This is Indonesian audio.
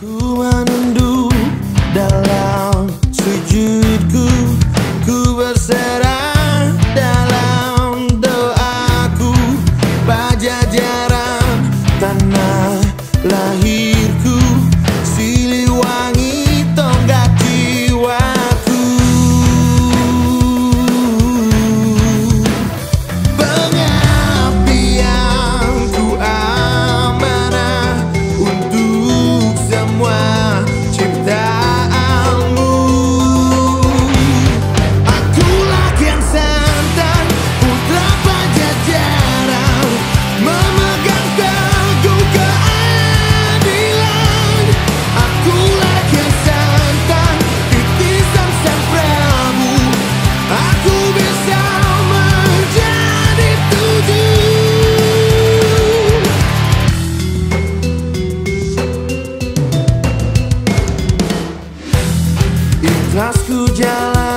Ku menunduk dalam sujudku, ku berserah dalam doaku. Pajajaran tanah lahirku, Siliwangi tonggak jiwaku. Pengabdianku amanah untuk semua ciptaanmu. Akulah Kian Santang, putra Pajajaran, memegang teguh keadilan. Akulah Kian Santang, titisan Sang Prabu, aku bisa menjadi tujuh. Ikhlas ku jalan